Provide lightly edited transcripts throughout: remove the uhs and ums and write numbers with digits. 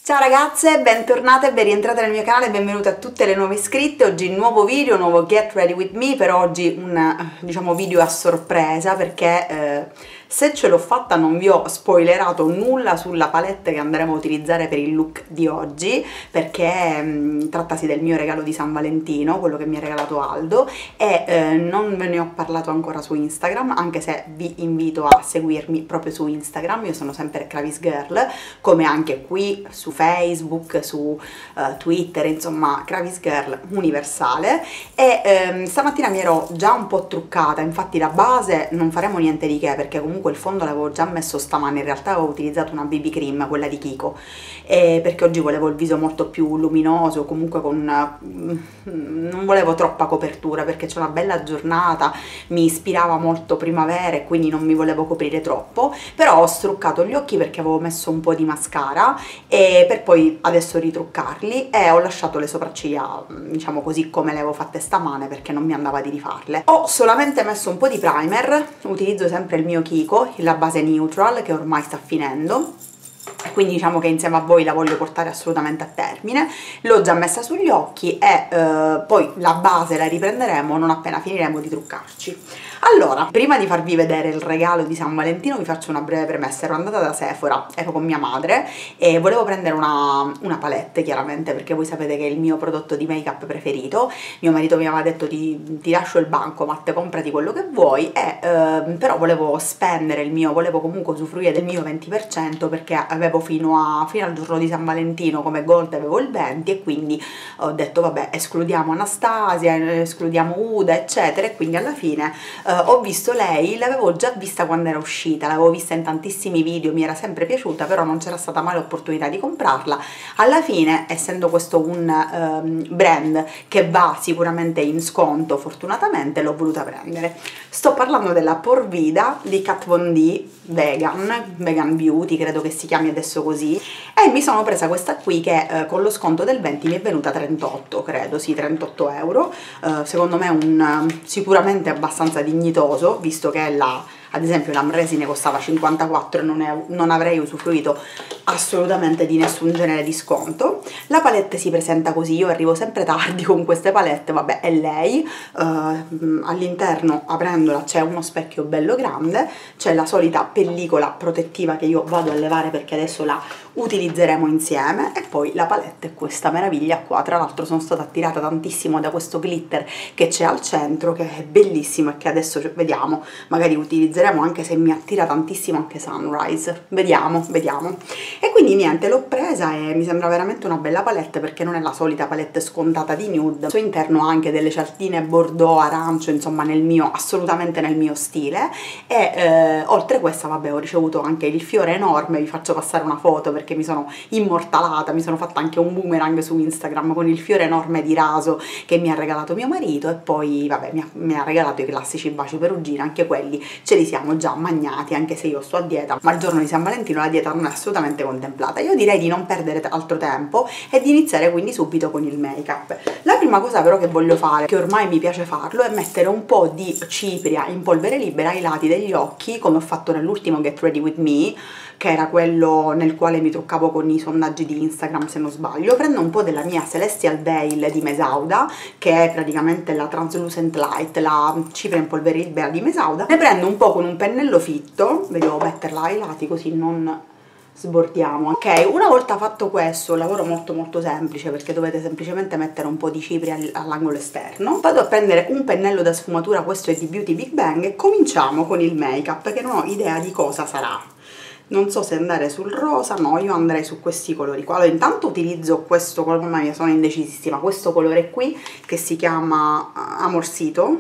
Ciao ragazze, bentornate, ben rientrate nel mio canale, benvenute a tutte le nuove iscritte. Oggi nuovo video, nuovo Get Ready With Me, per oggi un video a sorpresa perché se ce l'ho fatta non vi ho spoilerato nulla sulla palette che andremo a utilizzare per il look di oggi, perché trattasi del mio regalo di San Valentino, quello che mi ha regalato Aldo, e non ve ne ho parlato ancora su Instagram, anche se vi invito a seguirmi proprio su Instagram. Io sono sempre Kravis Girl, come anche qui su Facebook, su Twitter, insomma Kravis Girl universale. E stamattina mi ero già un po' truccata, infatti la base non faremo niente di che perché comunque il fondo l'avevo già messo stamane, in realtà avevo utilizzato una BB cream, quella di Kiko, perché oggi volevo il viso molto più luminoso, comunque con non volevo troppa copertura perché c'è una bella giornata, mi ispirava molto primavera e quindi non mi volevo coprire troppo, però ho struccato gli occhi perché avevo messo un po' di mascara e per poi adesso ritruccarli, e ho lasciato le sopracciglia diciamo così come le avevo fatte stamane perché non mi andava di rifarle. Ho solamente messo un po' di primer, utilizzo sempre il mio Kiko, la base neutral che ormai sta finendo, quindi diciamo che insieme a voi la voglio portare assolutamente a termine. L'ho già messa sugli occhi e poi la base la riprenderemo non appena finiremo di truccarci. Allora, prima di farvi vedere il regalo di San Valentino vi faccio una breve premessa. Ero andata da Sephora, ero con mia madre e volevo prendere una palette, chiaramente, perché voi sapete che è il mio prodotto di make up preferito. Mio marito mi aveva detto ti lascio il bancomat, comprati quello che vuoi, e però volevo spendere volevo comunque usufruire del mio 20% perché avevo fino al giorno di San Valentino come gold avevo il 20, e quindi ho detto vabbè, escludiamo Anastasia, escludiamo Uda eccetera, e quindi alla fine ho visto lei, l'avevo già vista quando era uscita, l'avevo vista in tantissimi video, mi era sempre piaciuta, però non c'era stata mai l'opportunità di comprarla. Alla fine, essendo questo un brand che va sicuramente in sconto, fortunatamente l'ho voluta prendere. Sto parlando della Porvida di Kat Von D, Vegan Beauty, credo che si chiami adesso così, e mi sono presa questa qui che con lo sconto del 20 mi è venuta 38, credo, sì, 38 euro. Secondo me sicuramente abbastanza dignitoso, visto che ad esempio l'Amresi ne costava 54 e non avrei usufruito assolutamente di nessun genere di sconto. La palette si presenta così, io arrivo sempre tardi con queste palette, vabbè, è lei. All'interno, aprendola, c'è uno specchio bello grande, c'è la solita pellicola protettiva che io vado a levare perché adesso la utilizzeremo insieme, e poi la palette è questa meraviglia qua. Tra l'altro sono stata attirata tantissimo da questo glitter che c'è al centro, che è bellissimo e che adesso vediamo, magari utilizzeremo, anche se mi attira tantissimo anche Sunrise, vediamo. E quindi niente, l'ho presa e mi sembra veramente una bella palette perché non è la solita palette scontata di nude. Al suo interno ha anche delle cialtine bordeaux, arancio, insomma assolutamente nel mio stile. E oltre a questa, vabbè, ho ricevuto anche il fiore enorme, vi faccio passare una foto perché mi sono immortalata, mi sono fatta anche un boomerang su Instagram con il fiore enorme di raso che mi ha regalato mio marito, e poi vabbè mi ha regalato i classici baci perugina, anche quelli ce li siamo già magnati, anche se io sto a dieta, ma il giorno di San Valentino la dieta non è assolutamente contemplata. Io direi di non perdere altro tempo e di iniziare quindi subito con il make up. La prima cosa però che voglio fare, che ormai mi piace farlo, è mettere un po' di cipria in polvere libera ai lati degli occhi, come ho fatto nell'ultimo Get Ready With Me, che era quello nel quale mi truccavo con i sondaggi di Instagram se non sbaglio. Prendo un po' della mia Celestial Veil di Mesauda, che è praticamente la Translucent Light, la cipria in polvere libera di Mesauda. Ne prendo un po' con un pennello fitto, devo metterla ai lati così non sbordiamo. Ok, una volta fatto questo, un lavoro molto semplice perché dovete semplicemente mettere un po' di cipria all'angolo esterno. Vado a prendere un pennello da sfumatura, questo è di Beauty Big Bang, e cominciamo con il make up, che non ho idea di cosa sarà. Non so se andare sul rosa, no, io andrei su questi colori qua. Allora, intanto utilizzo questo colore, mamma mia, sono indecisissima, questo colore qui che si chiama Amorsito,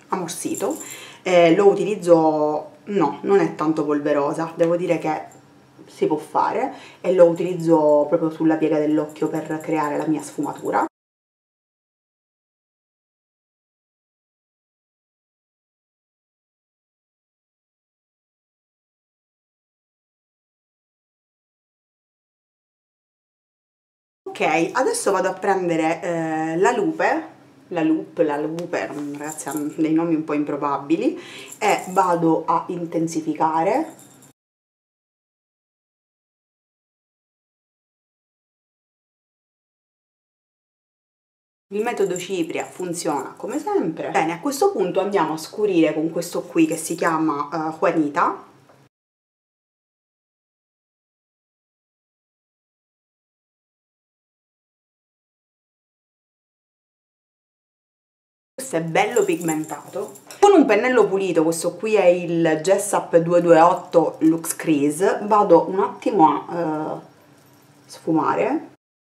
lo utilizzo, no, non è tanto polverosa, devo dire che si può fare, e lo utilizzo proprio sulla piega dell'occhio per creare la mia sfumatura. Ok, adesso vado a prendere la lupe, ragazzi, hanno dei nomi un po' improbabili, e vado a intensificare Il metodo cipria funziona come sempre. Bene, a questo punto andiamo a scurire con questo qui che si chiama Juanita. Questo è bello pigmentato. Con un pennello pulito, questo qui è il Jessup 228 Luxe Crease, vado un attimo a sfumare.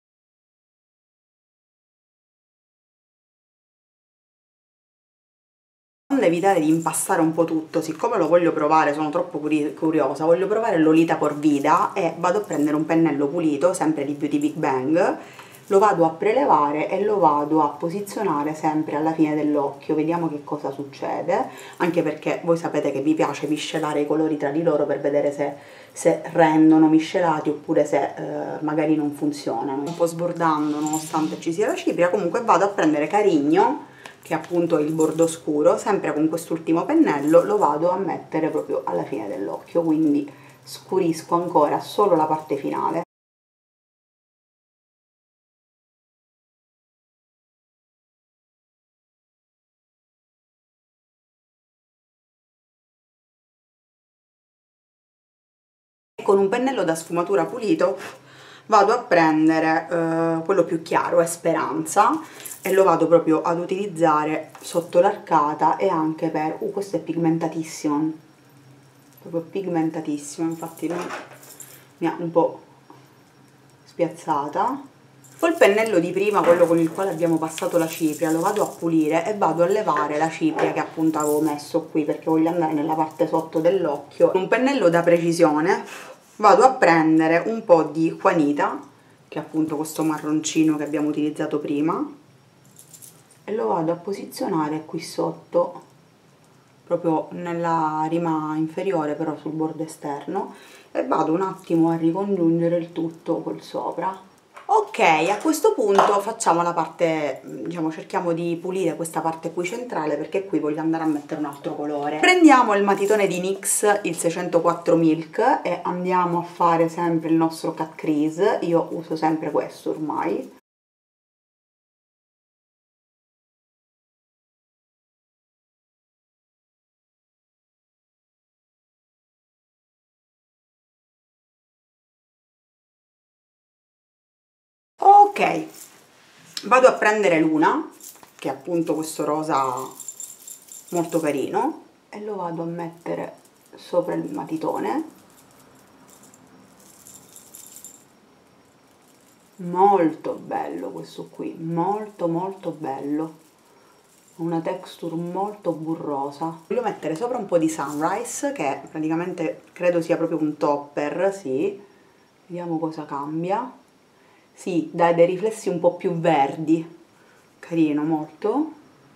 Per evitare di impastare un po' tutto, siccome lo voglio provare, sono troppo curiosa, voglio provare l'Olita Porvida e vado a prendere un pennello pulito, sempre di Beauty Big Bang, lo vado a prelevare e lo vado a posizionare sempre alla fine dell'occhio, vediamo che cosa succede, anche perché voi sapete che mi piace miscelare i colori tra di loro per vedere se rendono miscelati oppure se magari non funzionano. Un po' sbordando nonostante ci sia la cipria, comunque vado a prendere Carigno, che è appunto il bordo scuro, sempre con quest'ultimo pennello lo vado a mettere proprio alla fine dell'occhio, quindi scurisco ancora solo la parte finale. Con un pennello da sfumatura pulito vado a prendere quello più chiaro, è Speranza, e lo vado proprio ad utilizzare sotto l'arcata e anche per... questo è pigmentatissimo, proprio pigmentatissimo, infatti mi ha un po' spiazzata. Col pennello di prima, quello con il quale abbiamo passato la cipria, lo vado a pulire e vado a levare la cipria che appunto avevo messo qui perché voglio andare nella parte sotto dell'occhio. Con un pennello da precisione vado a prendere un po' di Juanita, che è appunto questo marroncino che abbiamo utilizzato prima, e lo vado a posizionare qui sotto, proprio nella rima inferiore però sul bordo esterno, e vado un attimo a ricongiungere il tutto col sopra. Ok, a questo punto facciamo la parte, diciamo, cerchiamo di pulire questa parte qui centrale perché qui voglio andare a mettere un altro colore. Prendiamo il matitone di NYX, il 604 Milk, e andiamo a fare sempre il nostro cut crease. Io uso sempre questo ormai. Ok, vado a prendere l'una, che è appunto questo rosa molto carino, e lo vado a mettere sopra il matitone. Molto bello questo qui, molto molto bello, una texture molto burrosa. Voglio mettere sopra un po' di Sunrise, che praticamente credo sia proprio un topper, sì, vediamo cosa cambia. Sì, dà dei riflessi un po' più verdi, carino molto.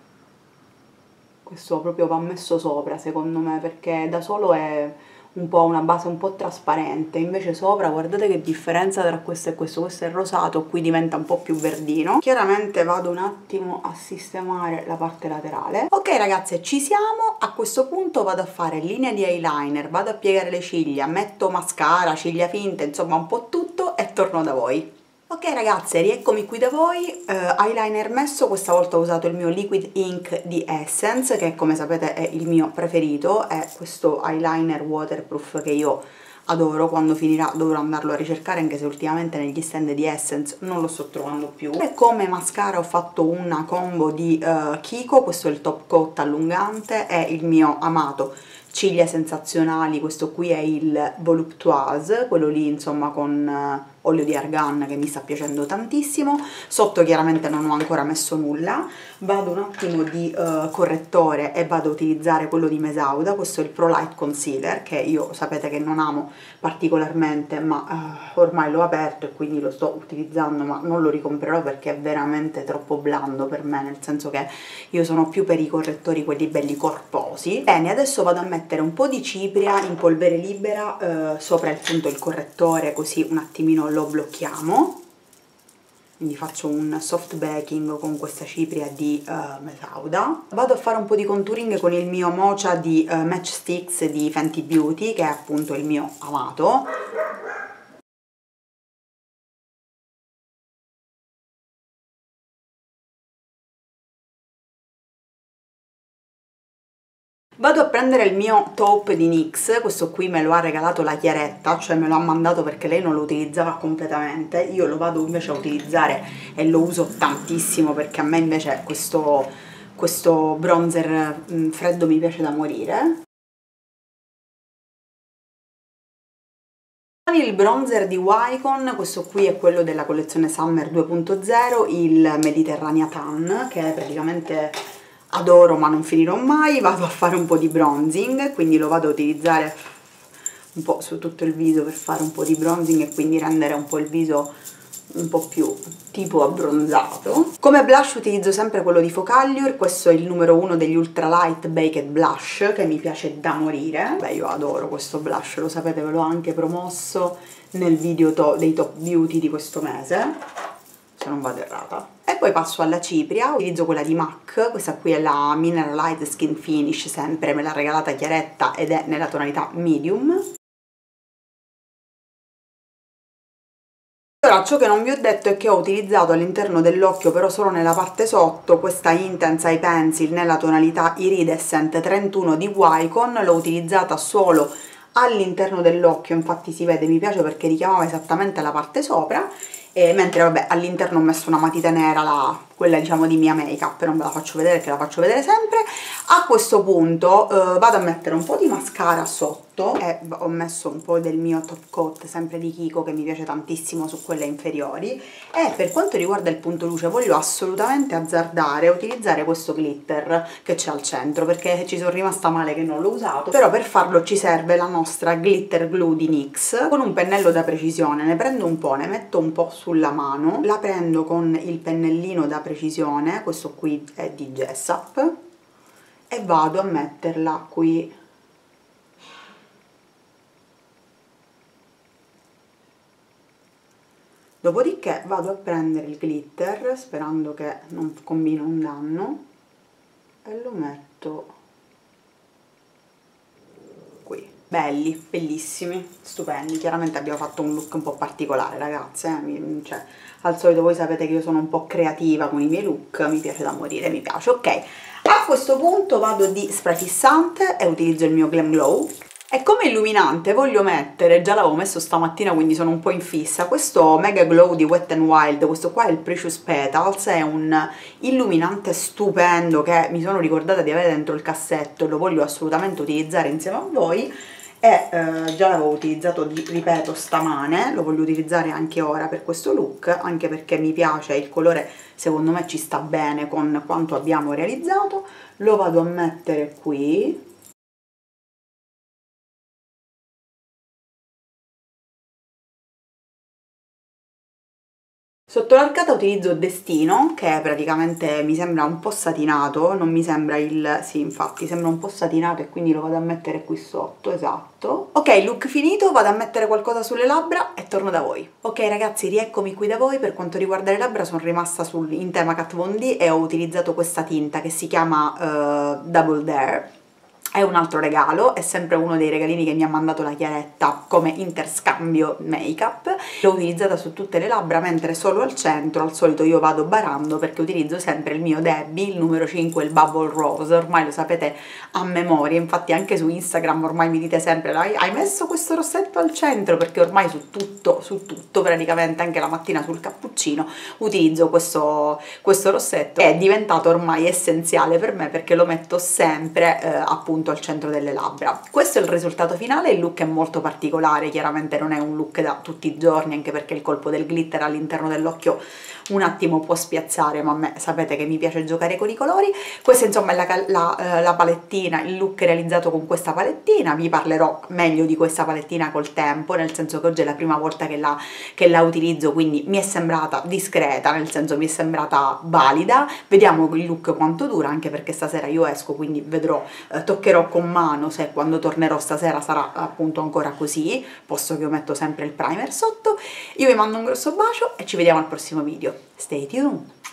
Questo proprio va messo sopra secondo me, perché da solo è un po' una base un po' trasparente, invece sopra guardate che differenza tra questo e questo è rosato, qui diventa un po' più verdino. Chiaramente vado un attimo a sistemare la parte laterale. Ok ragazze, ci siamo. A questo punto vado a fare linea di eyeliner, vado a piegare le ciglia, metto mascara, ciglia finte, insomma un po' tutto e torno da voi. Ok ragazze, rieccomi qui da voi, eyeliner messo, questa volta ho usato il mio Liquid Ink di Essence, che come sapete è il mio preferito, è questo eyeliner waterproof che io adoro, quando finirà dovrò andarlo a ricercare, anche se ultimamente negli stand di Essence non lo sto trovando più. E come mascara ho fatto una combo di Kiko, questo è il Top Coat allungante, è il mio amato ciglia sensazionali, questo qui è il Voluptuoise, quello lì insomma con olio di argan che mi sta piacendo tantissimo. Sotto chiaramente non ho ancora messo nulla. Vado un attimo di correttore e vado a utilizzare quello di Mesauda, questo è il Pro Light Concealer, che io sapete che non amo particolarmente, ma ormai l'ho aperto e quindi lo sto utilizzando, ma non lo ricomprerò perché è veramente troppo blando per me, nel senso che io sono più per i correttori quelli belli corposi. Bene, adesso vado a mettere un po' di cipria in polvere libera sopra appunto il correttore, così un attimino lo blocchiamo. Quindi faccio un soft baking con questa cipria di Mesauda. Vado a fare un po' di contouring con il mio Mocha di Match Sticks di Fenty Beauty, che è appunto il mio amato. Vado a prendere il mio taupe di NYX, questo qui me lo ha regalato la Chiaretta, cioè me lo ha mandato perché lei non lo utilizzava completamente, io lo vado invece a utilizzare e lo uso tantissimo perché a me invece questo bronzer freddo mi piace da morire. Il bronzer di Wycon, questo qui è quello della collezione Summer 2.0, il Mediterranea Tan, che praticamente adoro ma non finirò mai. Vado a fare un po' di bronzing, quindi lo vado a utilizzare un po' su tutto il viso per fare un po' di bronzing e quindi rendere un po' il viso un po' più tipo abbronzato. Come blush utilizzo sempre quello di Focallure, questo è il numero 1 degli Ultralight Baked Blush, che mi piace da morire. Beh, io adoro questo blush, lo sapete, ve l'ho anche promosso nel video dei top beauty di questo mese, se non vado errata. E poi passo alla cipria, utilizzo quella di MAC, questa qui è la Mineralized Skin Finish, sempre me l'ha regalata Chiaretta ed è nella tonalità medium. Ora, ciò che non vi ho detto è che ho utilizzato all'interno dell'occhio, però solo nella parte sotto, questa Intense Eye Pencil nella tonalità Iridescent 31 di Wycon, l'ho utilizzata solo all'interno dell'occhio, infatti si vede, mi piace perché richiamava esattamente la parte sopra, mentre vabbè all'interno ho messo una matita nera, quella diciamo di mia make up, non ve la faccio vedere perché la faccio vedere sempre. A questo punto vado a mettere un po' di mascara sotto e ho messo un po' del mio top coat sempre di Kiko che mi piace tantissimo su quelle inferiori, e per quanto riguarda il punto luce voglio assolutamente azzardare a utilizzare questo glitter che c'è al centro perché ci sono rimasta male che non l'ho usato, però per farlo ci serve la nostra glitter glue di NYX. Con un pennello da precisione ne prendo un po', ne metto un po' sulla mano, la prendo con il pennellino da precisione, questo qui è di Jessup, e vado a metterla qui dopodiché vado a prendere il glitter sperando che non combini un danno e lo metto qui. Belli, bellissimi, stupendi. Chiaramente abbiamo fatto un look un po' particolare, ragazze, cioè, al solito voi sapete che io sono un po' creativa con i miei look, mi piace da morire, mi piace. Ok, a questo punto vado di spray fissante e utilizzo il mio Glam Glow. E come illuminante voglio mettere, già l'avevo messo stamattina quindi sono un po' in fissa, questo Mega Glow di Wet n Wild. Questo qua è il Precious Petals, è un illuminante stupendo che mi sono ricordata di avere dentro il cassetto e lo voglio assolutamente utilizzare insieme a voi. E già l'avevo utilizzato, ripeto, stamane, lo voglio utilizzare anche ora per questo look, anche perché mi piace, il colore secondo me ci sta bene con quanto abbiamo realizzato. Lo vado a mettere qui. Sotto l'arcata utilizzo Destino, che praticamente mi sembra un po' satinato, non mi sembra il... sì, infatti sembra un po' satinato e quindi lo vado a mettere qui sotto, esatto. Ok, look finito, vado a mettere qualcosa sulle labbra e torno da voi. Ok ragazzi, rieccomi qui da voi. Per quanto riguarda le labbra sono rimasta in tema Kat Von D e ho utilizzato questa tinta che si chiama Double Dare. È un altro regalo, è sempre uno dei regalini che mi ha mandato la Chiaretta come interscambio make up. L'ho utilizzata su tutte le labbra, mentre solo al centro al solito io vado barando perché utilizzo sempre il mio Debbie, il numero 5, il Bubble Rose, ormai lo sapete a memoria, infatti anche su Instagram ormai mi dite sempre hai messo questo rossetto al centro, perché ormai su tutto praticamente, anche la mattina sul cappuccino utilizzo questo rossetto, è diventato ormai essenziale per me perché lo metto sempre appunto al centro delle labbra. Questo è il risultato finale. Il look è molto particolare, chiaramente non è un look da tutti i giorni, anche perché il colpo del glitter all'interno dell'occhio un attimo può spiazzare, ma a me sapete che mi piace giocare con i colori. Questa insomma è la palettina, il look realizzato con questa palettina. Vi parlerò meglio di questa palettina col tempo, nel senso che oggi è la prima volta che la utilizzo, quindi mi è sembrata discreta, nel senso mi è sembrata valida. Vediamo il look quanto dura, anche perché stasera io esco, quindi vedrò, toccherò con mano se quando tornerò stasera sarà appunto ancora così, posto che io metto sempre il primer sotto. Io vi mando un grosso bacio e ci vediamo al prossimo video. Stay tuned!